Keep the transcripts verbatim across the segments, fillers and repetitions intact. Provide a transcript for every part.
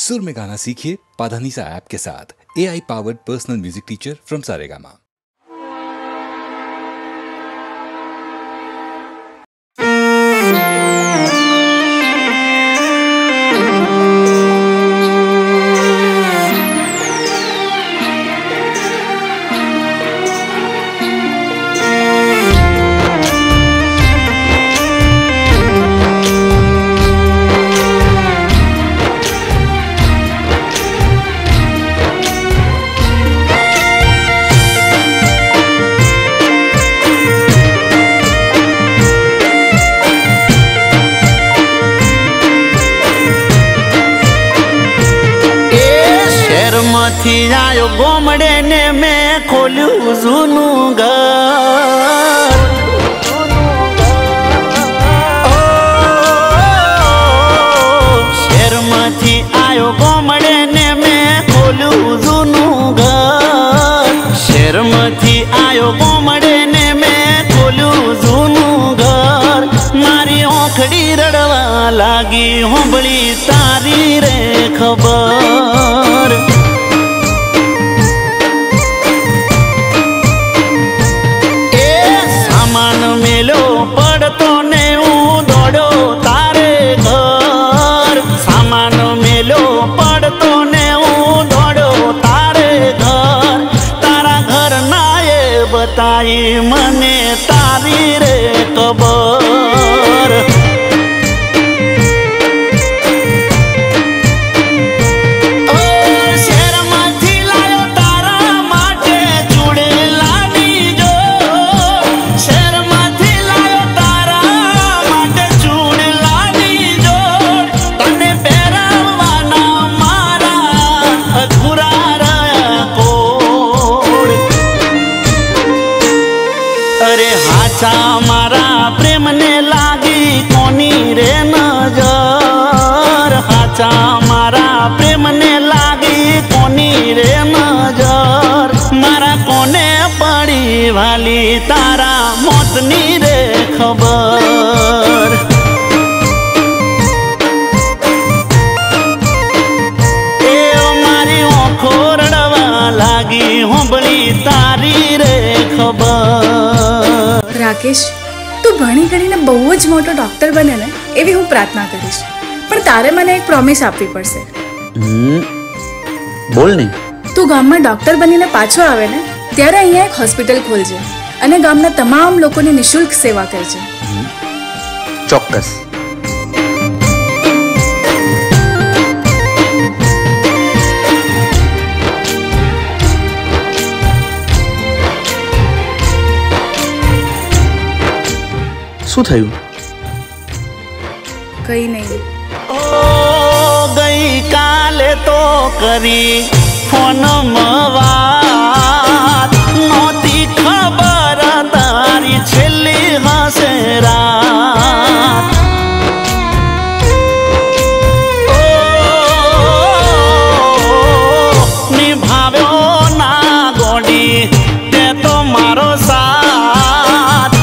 सुर में गाना सीखिए पाधानीसा ऐप के साथ। AI powered personal music teacher from Saregama. थी आयो गोमड़े ने मैं खोलू जूनू घर। शहर में थी आयो गोमड़े ने मैं खोलू जूनू घर। शहर में थी आयो गोमड़े ने मैं खोलू जूनू घर। मारी ओखड़ी रड़वा लागी होंबड़ी तारी रे खबर। मेलो पड़तो ने हूँ दौड़ो तारे घर। सामान मेलो पड़तो ने हूँ दौड़ो तारे घर। तारा घर ना ये बताई मने तारी रे खबर। मारा प्रेम ने लागी कोनी रे नजर। हाचा मारा प्रेम ने लागी कोनी रे नजर। मारा कोने पड़ी वाली तारा मोतनी रे खबर। ए मारी ओखो रड़वा लागी होंबली तारी रे खबर। राकेश, तू भणी गणीने बहु ज मोटो डॉक्टर बने ने एवी हूँ प्रार्थना करीश। पण तारे मने एक प्रॉमिस आपवी पड़शे। हम्म बोल ने। तू गाम में डॉक्टर बनीने पाछो आवे ने त्यारे अहींया एक होस्पिटल खोलजे अने गामना तमाम लोकोनी निशुल्क सेवा करजे। ચોક્કસ। શું થયું? કઈ નહીં। ઓ ગઈ કાલે તો કરી ફોન વાત નોતી ખબર તારી છેલ્લી હશે રાત। ઓ નિભાવ્યો ના ગોડી તે તો મારો સાથ।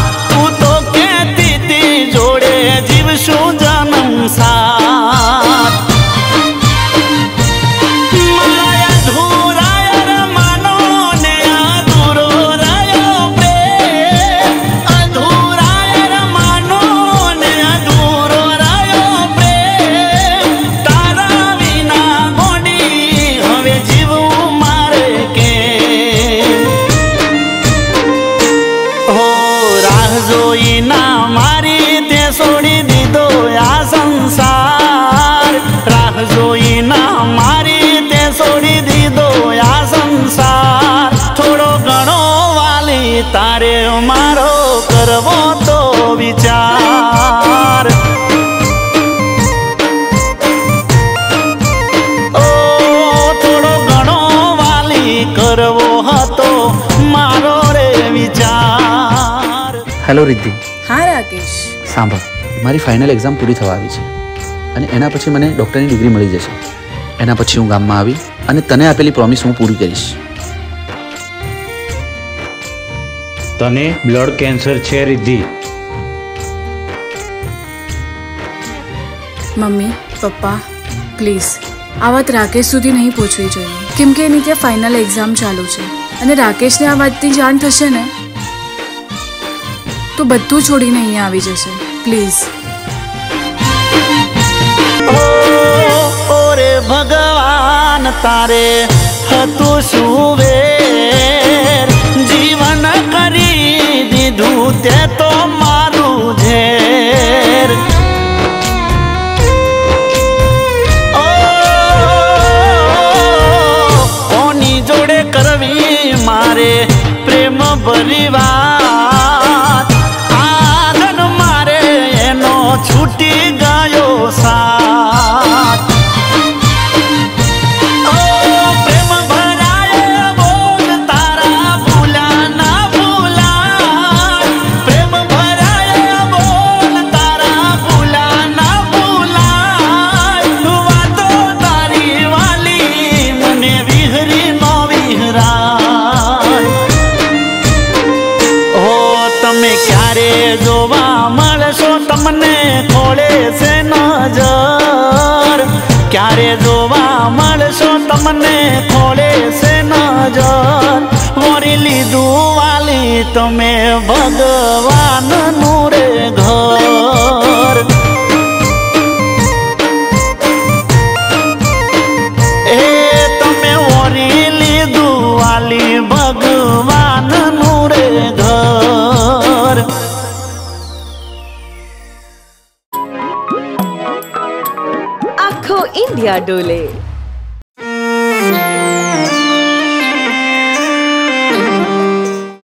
जीवशु जन्म साथ माया अधूरा मानो ने अधूरो रयो प्रेम। अधूरा मानो ने अधूरो रयो प्रेम। तारा विना गोडी हवे जीव मारे के। हो राह जोई ना मारी सोड़ी दीदो या संसार। राह जोई ना मारी ते सोड़ी दीदो या संसार। थोड़ो घणो वाली तारे मारो करवो तो विचार। ओ थोड़ो घणो वाली करवो हतो मारो रे विचार। हेलो रिद्धि। हाँ राकेश। सांभळ, मारी फाइनल एक्जाम पूरी थवा आवी छे अने एना पछी मने डॉक्टरनी डिग्री मळी जशे। एना पछी हूँ गाममां आवी अने तने आपेली प्रॉमिस हूँ पूरी करीश। तने ब्लड कैंसर छे रिद्धि। मम्मी पप्पा प्लीज આ વાત રાકેશ સુધી નહીં પહોંચવી જોઈએ, કેમ કે એની ત્યાં ફાઇનલ એક્ઝામ ચાલુ છે અને રાકેશને આ વાતની જાણ થશે ને તો બધું છોડીને અહીંયા આવી જશે. પ્લીઝ. ઓરે ભગવાન તારે હતું શું વેર, જીવન કરી દીધું તે તો મારું ઝેર. કોની જોડે કરવી મારે પ્રેમ ભરી વાત, આગળ મારે એનો છૂટી ગયો સાથ. તમને ખોળે છે નજર, ક્યારે જોવા મળશો તમને ખોળે છે નજર. વળી લીધું વાલી તમે ભગવાનનું રે ઘર. એ તમે વળી લીધું વાલી ભગવાનનું રે ઘર. इंडिया डोले.